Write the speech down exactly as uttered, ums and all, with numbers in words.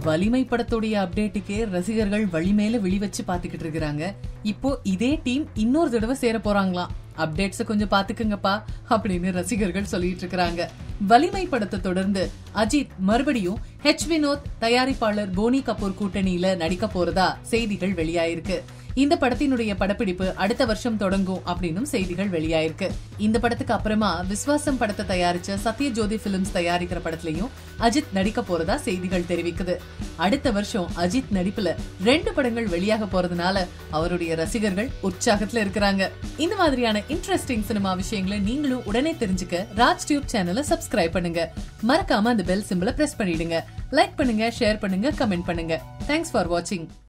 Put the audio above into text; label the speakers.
Speaker 1: வலிமை படத்துடைய அப்டேட்டுக்கே ரசிகர்கள் வழி மேல விழி வச்சு பாத்துக்கிட்டு இருக்காங்க. இப்போ இதே டீம் இன்னொரு தடவை சேர போறாங்களாம். அப்டேட்ஸ கொஞ்சம் பாத்துக்குங்கப்பா அப்படின்னு ரசிகர்கள் சொல்லிட்டு இருக்காங்க. வலிமை படத்தை தொடர்ந்து அஜித் மறுபடியும் ஹெச் வினோத் தயாரிப்பாளர் போனி கபூர் கூட்டணியில நடிக்க போறதா செய்திகள் வெளியாயிருக்கு. இந்த படத்தினுடைய படப்பிடிப்பு அடுத்த வருஷம் தொடங்கும் அப்படின்னு செய்திகள் வெளியாயிருக்கு. இந்த படத்துக்கு அப்புறமா விஸ்வாசம் படத்தை தயாரிச்ச சத்யஜோதி பிலிம்ஸ் தயாரிக்கிற படத்திலையும் அஜித் நடிக்க போறதா செய்திகள் தெரிவிக்குது. அடுத்த வருஷம் அஜித் நடிப்புல ரெண்டு படங்கள் வெளியாக போறதுனால அவருடைய ரசிகர்கள் உற்சாகத்துல இருக்கிறாங்க. இந்த மாதிரியான இன்ட்ரெஸ்டிங் சினிமா விஷயங்களை நீங்களும் உடனே தெரிஞ்சுக்க ராஜ் டியூப் சேனலை சப்ஸ்கிரைப் பண்ணுங்க. மறக்காம அந்த பெல் சிம்பலை பிரஸ் பண்ணிடுங்க. லைக் பண்ணுங்க, ஷேர் பண்ணுங்க, கமெண்ட் பண்ணுங்க. தேங்க்ஸ் ஃபார் வாட்சிங்.